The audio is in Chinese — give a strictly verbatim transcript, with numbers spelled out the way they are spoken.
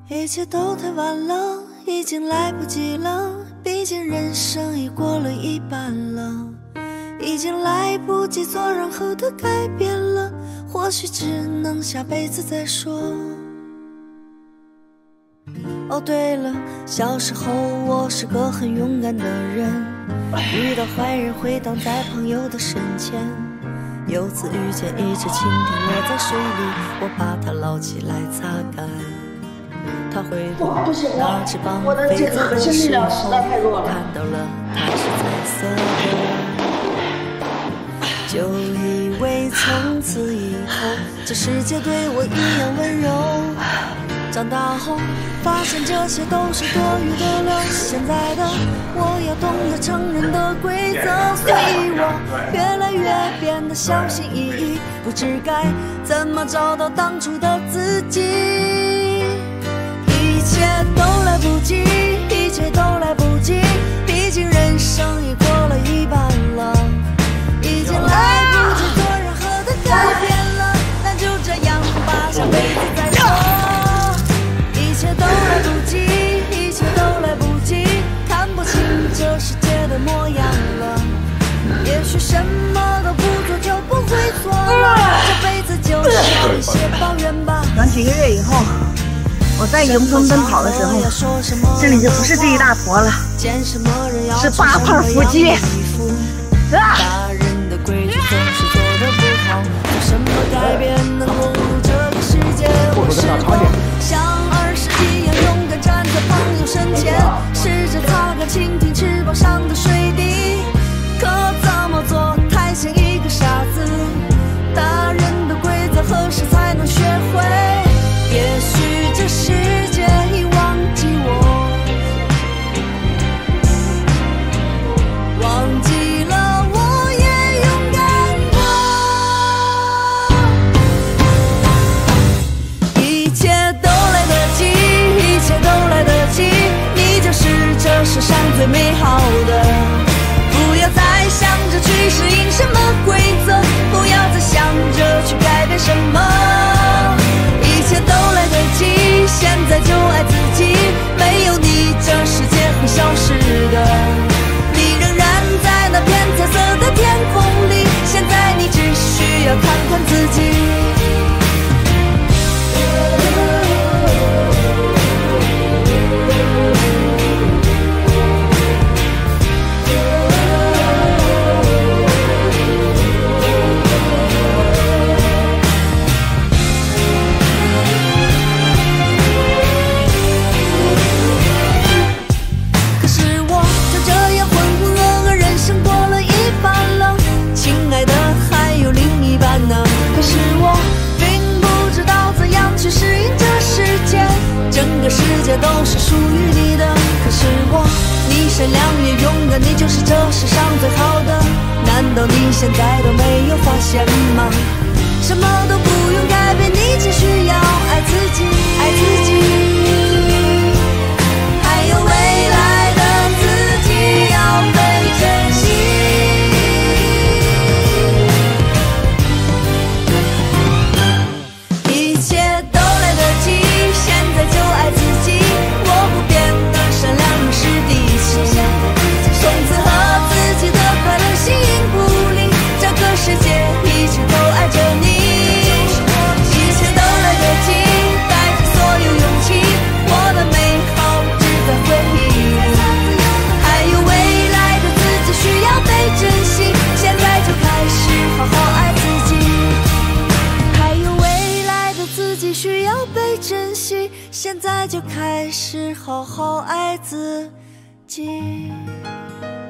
一切都太晚了，已经来不及了，毕竟人生已过了一半了，已经来不及做任何的改变了，或许只能下辈子再说。哦对了，小时候我是个很勇敢的人，遇到坏人会挡在朋友的身前，有次遇见一只蜻蜓落在水里，我把它捞起来擦干。他回头拿翅膀飞走的时候，看到了它是彩色的，就以为从此以后这世界对我一样温柔。长大后发现这些都是多余的了，现在的我要懂得成人的规则，所以我越来越变得小心翼翼，不知该怎么找到当初的自己。一切都来不及，一切都来不及，毕竟人生已过了一半了，已经来不及做任何的改变了，那就这样吧，下辈子再说。一切都来不及，一切都来不及，看不清这世界的模样了，也许什么都不做就不会错了，这辈子就少一些抱怨吧。 等几个月以后，我在迎风奔跑的时候，这里就不是这一大坨了，是八块腹肌。啊！大人的规矩总是做得不好，有什么改变能融入这个世界？我是否像儿时一样勇敢站在朋友身前，试着擦干蜻蜓翅膀上的水滴？可怎么做太像一个傻子？大人的规则何时才能学会？也许这世界已忘记我，忘记了我也勇敢过。一切都来得及，一切都来得及，你就是这世上最美好的。不要再想着去适应什么规则，不要再想着去改变什么。一切都来得及，现在就爱自己，没有你这世界会消失的。你仍然在那片彩色的天空里，现在你只需要看看自己。世界都是属于你的，可是我，你善良也勇敢，你就是这世上最好的。难道你现在都没有发现吗？什么都不用改变，你只需要爱自己，爱自己。还有未来的自己要被珍惜。一切都来得及，现在就爱自己。我不变的善良是底气，从此和自己的快乐形影不离，这个世界一直都爱着你。一切都来得及，带着所有勇气，我的美好只在回忆。还有未来的自己需要被珍惜，现在就开始好好爱自己。还有未来的自己需要被珍惜，现在就开始好好爱自己。